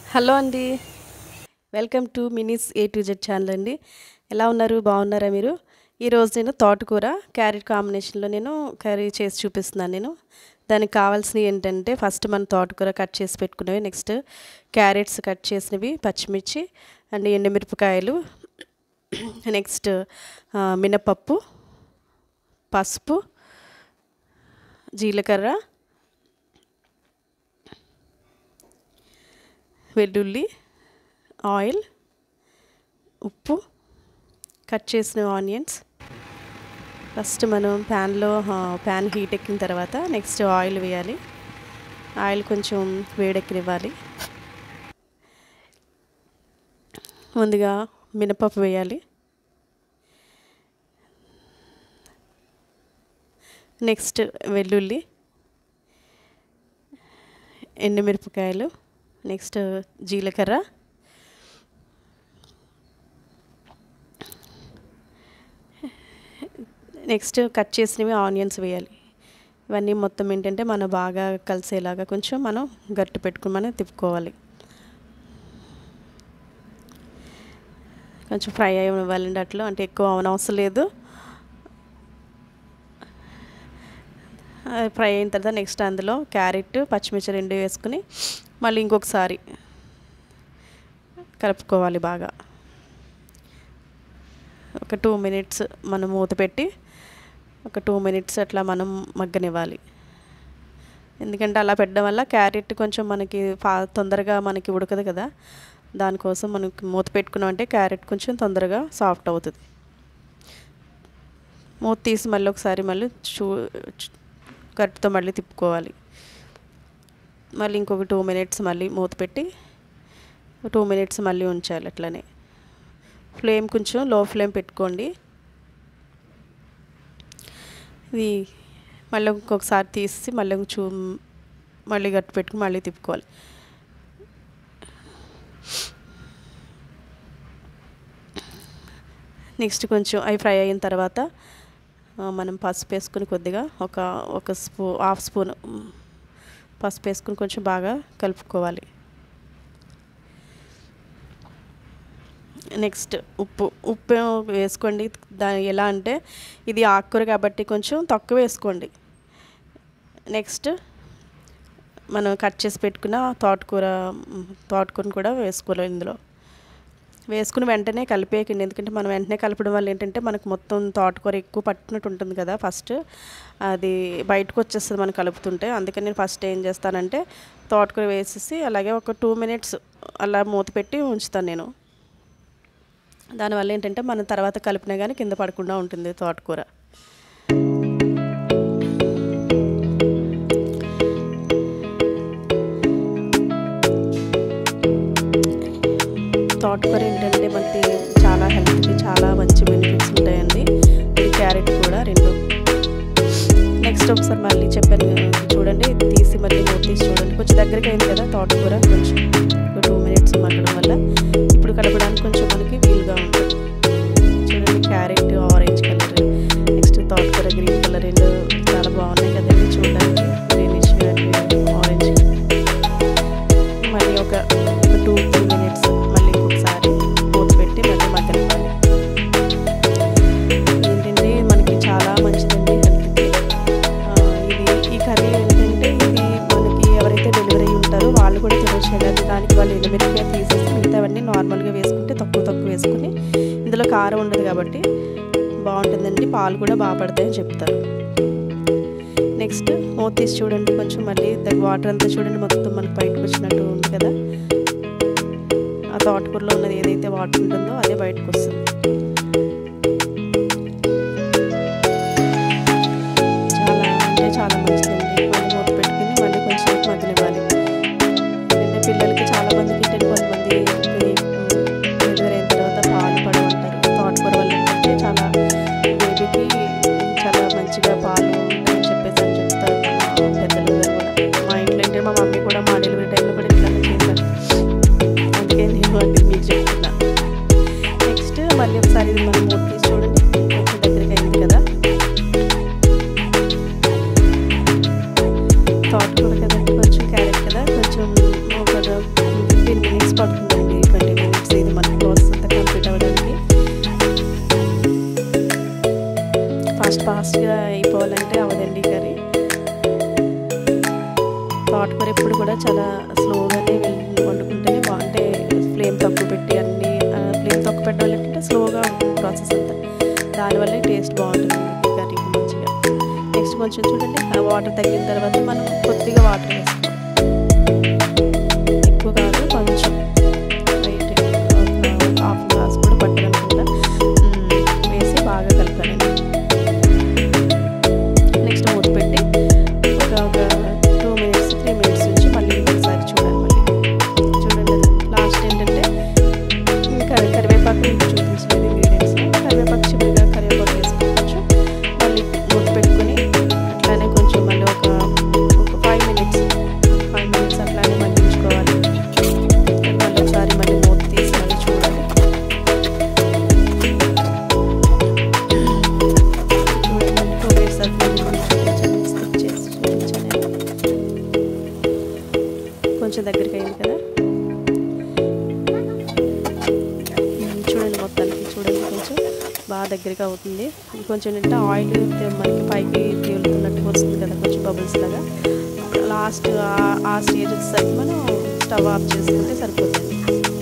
Hello అండి, welcome to minis A to Z channel అండి. ఎలా ఉన్నారు? బాగున్నారా మీరు? ఈరోజు నేను తోటకూర క్యారెట్ కాంబినేషన్లో నేను కర్రీ చేసి చూపిస్తున్నాను. దానికి కావాల్సినవి ఏంటంటే ఫస్ట్ మనం తోటకూర కట్ చేసి పెట్టుకునేవి, నెక్స్ట్ క్యారెట్స్ కట్ చేసినవి, పచ్చిమిర్చి అండ్ ఎండుమిరపకాయలు, నెక్స్ట్ మినపప్పు, పసుపు, జీలకర్ర, వెల్లుల్లి, ఆయిల్, ఉప్పు, కట్ చేసిన ఆనియన్స్. ఫస్ట్ మనం ప్యాన్ హీట్ ఎక్కిన తర్వాత నెక్స్ట్ ఆయిల్ వేయాలి. ఆయిల్ కొంచెం వేడెక్కనివ్వాలి. ముందుగా మినపప్పు వేయాలి. నెక్స్ట్ వెల్లుల్లి, ఎండుమిరపకాయలు, నెక్స్ట్ జీలకర్ర, నెక్స్ట్ కట్ చేసినవి ఆనియన్స్ వేయాలి. ఇవన్నీ మొత్తం ఏంటంటే మనం బాగా కలిసేలాగా కొంచెం మనం గట్టి పెట్టుకుని మనం తిప్పుకోవాలి. కొంచెం ఫ్రై అవ్వాలండి. అట్లా అంటే ఎక్కువ అవనవసరం లేదు. ఫ్రై అయిన తర్వాత నెక్స్ట్ అందులో క్యారెట్, పచ్చిమిర్చి రెండు వేసుకుని మళ్ళీ ఇంకొకసారి కలుపుకోవాలి బాగా. ఒక 2 minutes మనం మూత పెట్టి ఒక 2 minutes అట్లా మనం మగ్గనివ్వాలి. ఎందుకంటే అలా పెట్టడం వల్ల క్యారెట్ కొంచెం మనకి తొందరగా మనకి ఉడకదు కదా, దానికోసం మనం మూత పెట్టుకున్నామంటే క్యారెట్ కొంచెం తొందరగా సాఫ్ట్ అవుతుంది. మూత తీసి మళ్ళీ ఒకసారి మళ్ళీ గట్టితో మళ్ళీ తిప్పుకోవాలి. మళ్ళీ ఇంకొక 2 minutes మళ్ళీ మూత పెట్టి 2 minutes మళ్ళీ ఉంచాలి. అట్లనే ఫ్లేమ్ కొంచెం లో ఫ్లేమ్ పెట్టుకోండి. ఇది మళ్ళీ ఇంకొకసారి తీసి మళ్ళీ గట్టి పెట్టుకుని మళ్ళీ తిప్పుకోవాలి. నెక్స్ట్ కొంచెం అవి ఫ్రై అయిన తర్వాత మనం పసుపు వేసుకుని కొద్దిగా హాఫ్ స్పూన్ పసుపు వేసుకుని కొంచెం బాగా కలుపుకోవాలి. నెక్స్ట్ ఉప్పు వేసుకోండి. ఎలా అంటే ఇది ఆకుకూర కాబట్టి కొంచెం తక్కువ వేసుకోండి. నెక్స్ట్ మనం కట్ చేసి పెట్టుకున్న తోటకూరను కూడా వేసుకోవాలి. ఇందులో వేసుకుని వెంటనే కలిపేయకండి. ఎందుకంటే మనం వెంటనే కలపడం వల్ల ఏంటంటే మనకు మొత్తం తోటకూర ఎక్కువ పట్టినట్టు ఉంటుంది కదా, ఫస్ట్ అది బయటకు వచ్చేస్తుంది మనం కలుపుతుంటే. అందుకని నేను ఫస్ట్ ఏం చేస్తానంటే తోటకూర వేసేసి అలాగే ఒక 2 minutes అలా మూత పెట్టి ఉంచుతాను నేను. దానివల్ల ఏంటంటే మనం తర్వాత కలిపినా కానీ కింద పడకుండా ఉంటుంది తోటకూర. తోటకూర ఏంటంటే మనకి చాలా హెల్త్కి చాలా మంచి బెనిఫిట్స్ ఉంటాయండి. ఇది క్యారెట్ కూడా రెండు. నెక్స్ట్ ఒకసారి మళ్ళీ చెప్పాను చూడండి, తీసి మళ్ళీ మూత తీసి చూడండి. కొంచెం దగ్గరికి అయింది కదా తోటకూర, కొంచెం 2 minutes మగ్గడం వల్ల ఇప్పుడు కలపడానికి కొంచెం మనకి వీలుగా ఉంటుంది. చూడండి, క్యారెట్ ఆరెంజ్ కలర్, నెక్స్ట్ తోటకూర గ్రీన్ కలర్, రెండు చాలా బాగున్నాయి కదండి చూడడానికి. Greenish orange. మళ్ళీ ఒక 2-3 minutes మళ్ళీ ఇంకొకసారి మూత పెట్టి మళ్ళీ మగ్గనివ్వాలి. ఏంటంటే మనకి చాలా మంచిదండి హెల్త్కి. ఈ కర్రీ ఏంటంటే ఇది మనకి ఎవరైతే డెలివరీ ఉంటారో వాళ్ళు కూడా తినొచ్చు. దానికి వాళ్ళు ఎండుమిరపకాయ తీసేసి మిగతావన్నీ నార్మల్గా వేసుకుంటే తక్కువ వేసుకుని, ఇందులో కారం ఉండదు కాబట్టి బాగుంటుందండి. పాలు కూడా బాగా పడతాయని చెప్తారు. నెక్స్ట్ మూత తీసి చూడండి, కొంచెం మళ్ళీ వాటర్ అంతా చూడండి మొత్తం మనకు బయటకు వచ్చినట్టు ఉంది కదా. ఆ తోటకూరలో ఉన్నది ఏదైతే వాటర్ ఉంటుందో అదే బయటకు వస్తుంది. చాలా మంచిదండి. మళ్ళీ మూత పెట్టుకుని మళ్ళీ కొంచెం మగ్గనివ్వాలి. అంటే పిల్లలకి చాలా మందికి కొంతమంది డెలివరీ అయిన తర్వాత పాలు పడమంటారు. తోటకూర వల్ల ఏంటంటే చాలా బేబీకి చాలా మంచిగా పాలు ఉంటాయని చెప్పేసి అని చెప్తారు పెద్దలందరూ కూడా. మా ఇంట్లో ఏంటంటే మా మమ్మీ కూడా మా డెలివరీ టైంలో కూడా ఇట్లానే చేశారు. అందుకే నేను అంటే మీకు చెప్తున్నా. నెక్స్ట్ మళ్ళీ ఒకసారి ఇది మనం మూత తీసి చూడండి, కొంచెం దగ్గరికి అయింది కదా. తోటకూర కదండి, కొంచెం క్యారెట్ కదా, కొంచెం ఒక 15 minutes స్పీడ్గా అయిపోవాలంటే అవ్వదండి కర్రీ. తోటకూర ఎప్పుడు కూడా చాలా స్లోగానే వండుకుంటేనే బాగుంటే, ఫ్లేమ్ తక్కువ పెట్టి అన్నీ ఫ్లేమ్ తక్కువ పెట్టాలంటే స్లోగా ఉంటుంది ప్రాసెస్ అంతా. దానివల్లే టేస్ట్ బాగుంటుంది ఈ కర్రీకి మంచిగా. నెక్స్ట్ కొంచెం చూడండి, ఆ వాటర్ తగ్గిన తర్వాత మనం కొద్దిగా వాటర్ వేసుకోవాలి. ఎక్కువ కాదు, కొంచెం లైట్ హాఫ్ గ్లాస్ కూడా పట్టదనుకుంటా వేసి బాగా కలపాలండి. నెక్స్ట్ మూత పెట్టి ఒక 2 minutes 3 minutes నుంచి మళ్ళీ ఒకసారి చూడాలి. మళ్ళీ చూడండి, లాస్ట్ ఏంటంటే కరివేపాకు చూపించలేదు ఇంగ్రీడియంట్స్. కరివేపాకు చివరిగా కరివేపాకు వేసుకోవచ్చు. మళ్ళీ మూత పెట్టుకొని అట్లానే కొంచెం మళ్ళీ ఒక 5 minutes అట్లానే మగ్గించుకోవాలి. మళ్ళీ ఒకసారి మళ్ళీ మూత తీసి మళ్ళీ చూడాలి. చూడండి, మళ్ళీ 2 minutes అట్లా స్కిప్ చేసి చూపించాను. కొంచెం దగ్గరికి అయింది కదా, చూడండి మొత్తానికి. చూడండి కొంచెం బాగా దగ్గరగా అవుతుంది. కొంచెం ఏంటంటే ఆయిల్ మనకి పైకి తేలుతున్నట్టుగా వస్తుంది కదా, కొంచెం బబుల్స్ లాగా. లాస్ట్ ఆ స్టేజ్ వచ్చేసరికి మనం స్టవ్ ఆఫ్ చేసుకుంటే సరిపోతుంది.